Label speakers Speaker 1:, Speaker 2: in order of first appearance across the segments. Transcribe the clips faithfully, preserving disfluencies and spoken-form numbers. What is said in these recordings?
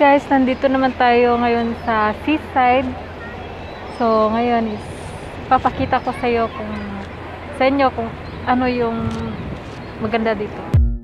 Speaker 1: guys, nandito naman tayo ngayon sa seaside. So ngayon is papakita ko sa iyo kung sa inyo kung ano yung maganda dito.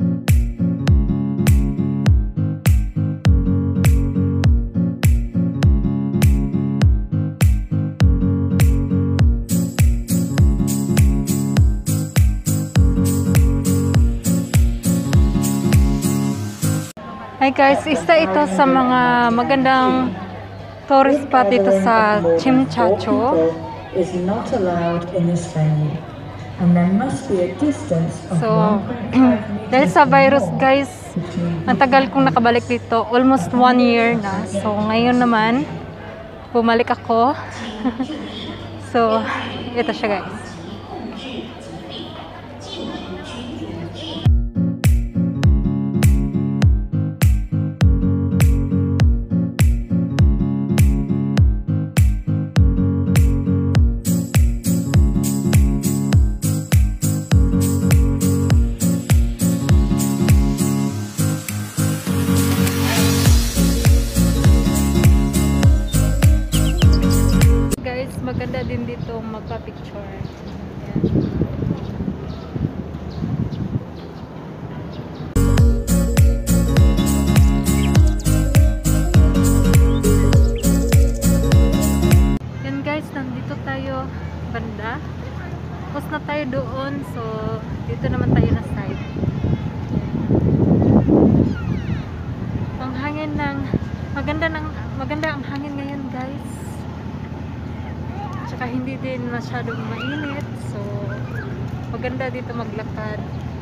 Speaker 1: Hi guys, isa ito sa mga magandang tourist spot dito sa Chimchacho.
Speaker 2: Is not allowed in this venue, and there must be a distance of
Speaker 1: So,
Speaker 2: one point five meters
Speaker 1: dahil sa virus guys,
Speaker 2: between
Speaker 1: ang tagal kong nakabalik dito, almost one year na. So, ngayon naman, bumalik ako. So, ito siya guys. Maganda din dito magpa-picture. Ayan. Yan guys, nandito tayo banda. Tapos na tayo doon. So, dito naman tayo na side. Ang hangin ng maganda ng maganda ang hangin ngayon guys. Tsaka hindi din masyadong mainit, so maganda dito maglakad.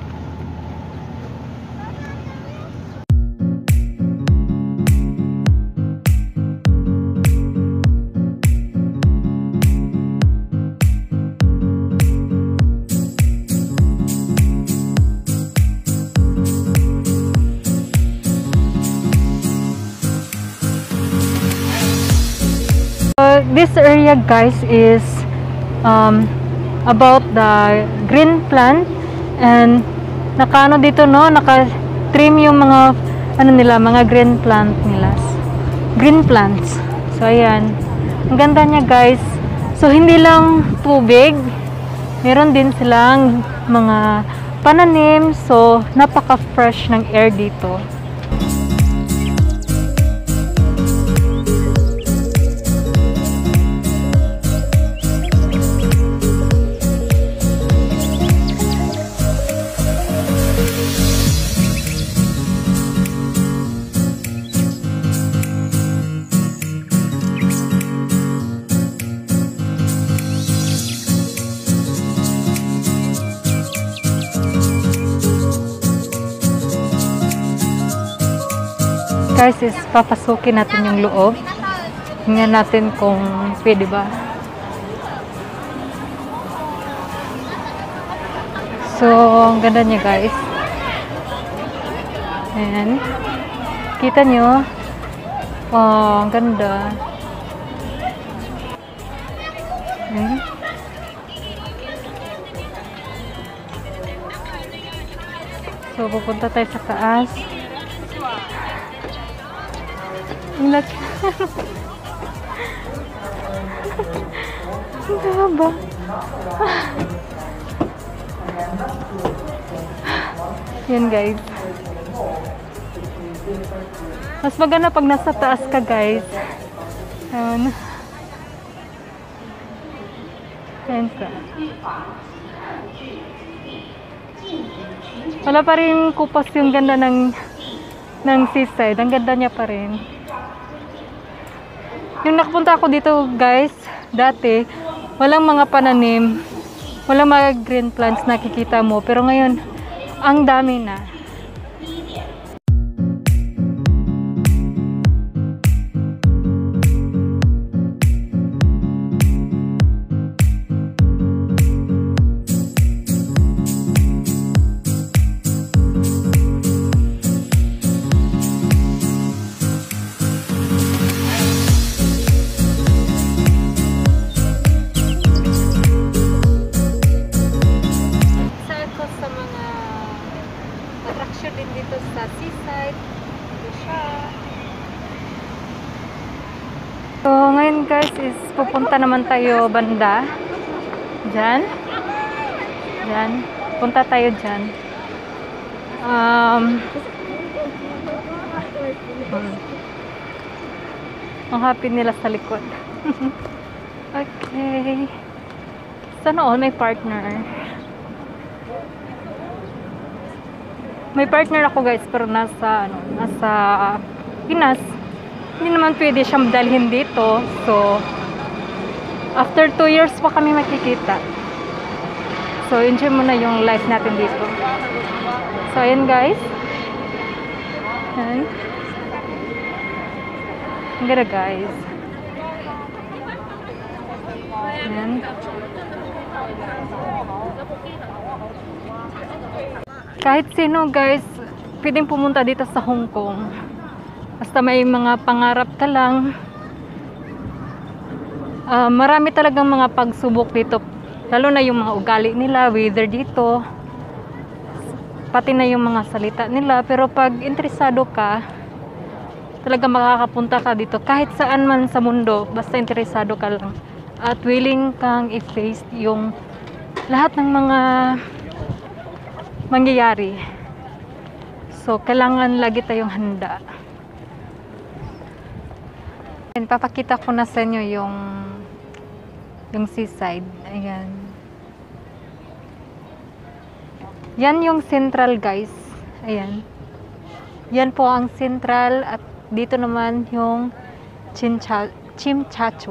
Speaker 1: This area guys is um, about the green plant, and nakaano dito no, naka-trim yung mga ano nila, mga green plant nila. Green plants. So ayan. Ang ganda niya guys. So hindi lang tubig, meron din silang mga pananim, so napaka-fresh ng air dito. Guys, is papasukin natin yung loob. Tingnan natin kung pwede ba. So, ang ganda niya guys. Ayan. Kita nyo? Oh, ang ganda. Ayan. So, pupunta tayo sa taas. Ang laki. Ang haba. Yan guys. Mas maganda pag nasa taas ka guys. Ayan. Ayan ka. Wala pa rin kupas yung ganda ng ng seaside. Ang ganda niya pa rin. Yung nakapunta ako dito guys, dati, walang mga pananim, walang mga green plants nakikita mo. Pero ngayon, ang dami na. pupunta naman tayo banda. Diyan. Diyan. Punta tayo dyan. Um, hmm. Ang happy nila sa likod. Okay. Sana all may partner. May partner ako guys, pero nasa ano, nasa Pinas. Hindi naman pwede siyang dalhin dito. So after two years pa kami makikita. So enjoy mo na yung life natin dito. So ayan guys. Ayan. Ang ganda guys. Ayan. Kahit sino guys, pwedeng pumunta dito sa Hong Kong. Basta may mga pangarap ka lang. Uh, marami talagang mga pagsubok dito. Lalo na yung mga ugali nila, weather dito. Pati na yung mga salita nila. Pero pag interesado ka, talaga makakapunta ka dito. Kahit saan man sa mundo, basta interesado ka lang. At willing kang i-face yung lahat ng mga mangyayari. So, kailangan lagi tayong handa. And papakita ko na sa inyo yung yung seaside. Ayan. Yan yung central guys. Ayan. Yan po ang central at dito naman yung Chincha, Chimchacho.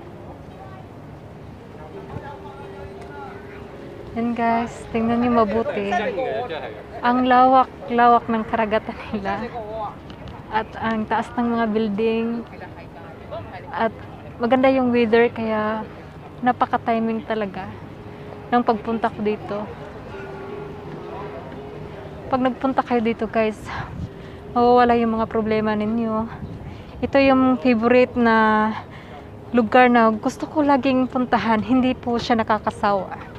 Speaker 1: Yan guys, tingnan niyo mabuti. Ang lawak-lawak ng karagatan nila. At ang taas ng mga building. At maganda yung weather kaya napaka-timing talaga ng pagpunta ko dito. Pag nagpunta kayo dito guys, mawawala yung mga problema ninyo. Ito yung favorite na lugar na gusto ko laging puntahan. Hindi po siya nakakasawa.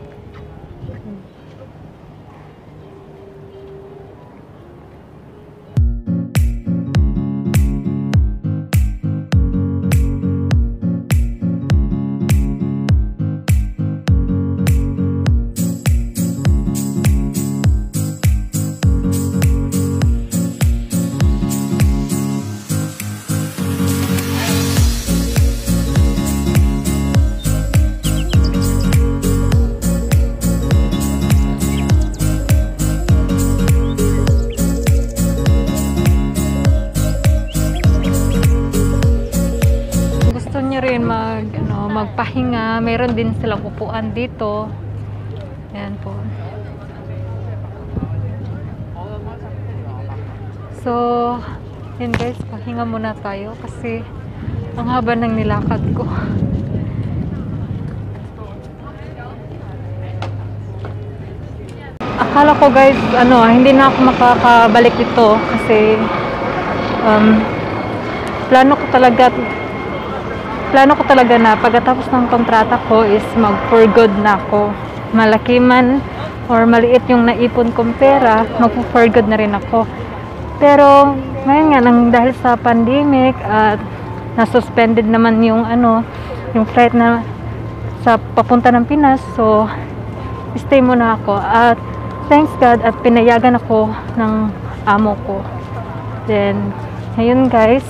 Speaker 1: Rin mag ano magpahinga, meron din silang upuan dito. Ayan po. So, yun guys, pahinga muna tayo kasi ang haba ng nilakad ko. Akala ko guys, ano, hindi na ako makakabalik dito kasi um, plano ko talaga Plano ko talaga na pagkatapos ng kontrata ko is mag for good na ako. Malaki man or maliit yung naipon kong pera, mag for good na rin ako. Pero ngayon nga, nang dahil sa pandemic at na-suspended naman yung ano, yung flight na sa papunta ng Pinas, so stay muna ako. At thanks God at pinayagan ako ng amo ko. Then, ngayon guys,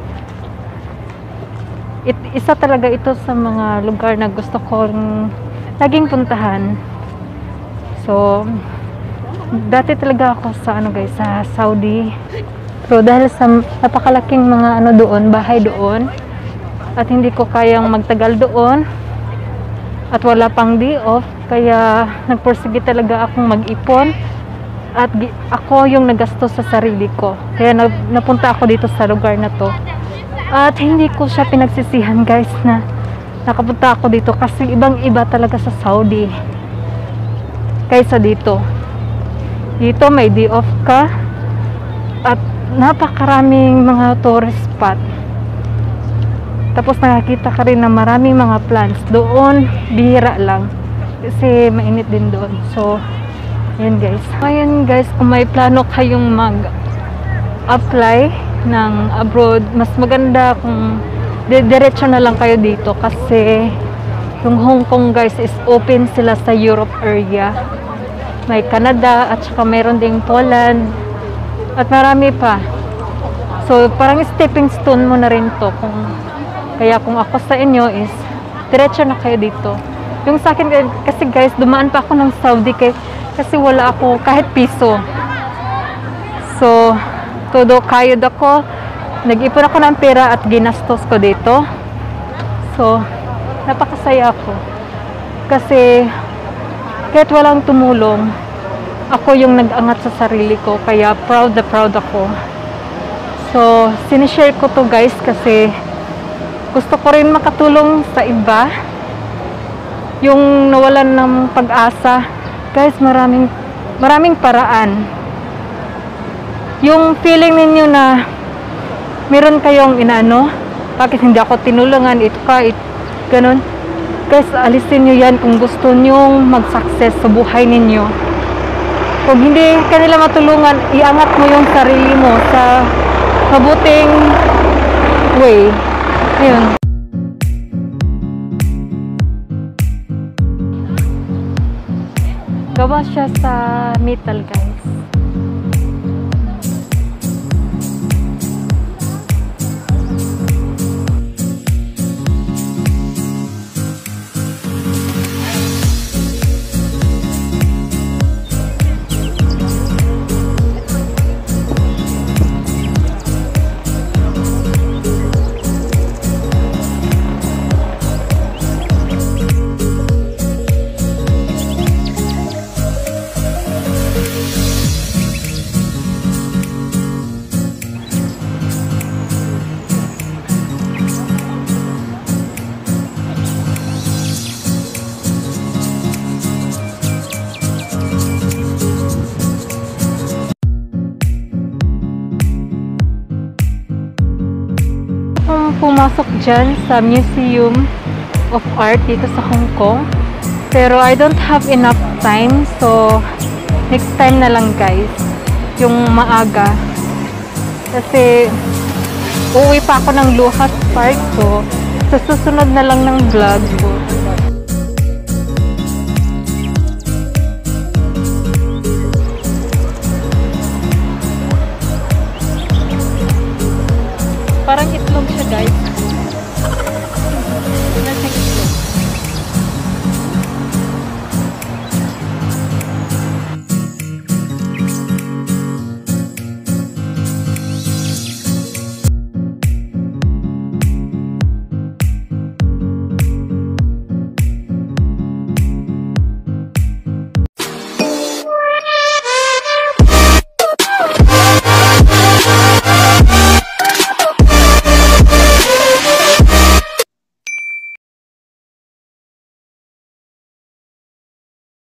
Speaker 1: It, isa talaga ito sa mga lugar na gusto kong laging puntahan. So, dati talaga ako sa ano guys, sa Saudi. So, dahil sa napakalaking mga ano doon, bahay doon, at hindi ko kayang magtagal doon, at wala pang day off, kaya nagpursige talaga akong mag-ipon, at ako yung nagastos sa sarili ko. Kaya napunta ako dito sa lugar na to. At hindi ko siya pinagsisihan guys na nakapunta ako dito kasi ibang iba talaga sa Saudi kaysa dito. Dito may day off ka at napakaraming mga tourist spot. Tapos nakakita ka rin ng maraming mga plants. Doon, bihira lang kasi mainit din doon. So, yan guys. Ngayon guys, kung may plano kayong mag-apply ng abroad, mas maganda kung di- diretso na lang kayo dito kasi yung Hong Kong guys is open sila sa Europe area. May Canada at saka meron ding Poland at marami pa. So parang stepping stone mo na rin to. Kung, kaya kung ako sa inyo is diretso na kayo dito. Yung sa akin kasi guys, dumaan pa ako ng Saudi kay, kasi wala ako kahit piso. So todo kayod ako. Nag-ipon ako ng pera at ginastos ko dito. So, napakasaya ako. Kasi, kahit walang tumulong, ako yung nag-angat sa sarili ko. Kaya, proud na proud ako. So, sinishare ko to guys kasi gusto ko rin makatulong sa iba. Yung nawalan ng pag-asa. Guys, maraming, maraming paraan. Yung feeling ninyo na meron kayong inaano, bakit hindi ako tinulungan, ito ka, it, ganun. Guys, alisin nyo yan kung gusto nyo mag-success sa buhay ninyo. Kung hindi kanila matulungan, iangat mo yung sarili mo sa mabuting way. Ayun. Gawa siya sa metal guys. Pumasok dyan sa Museum of Art dito sa Hong Kong, pero I don't have enough time, so next time na lang guys, yung maaga, kasi uuwi pa ako ng Luhas Park, so sa susunod na lang ng vlog ko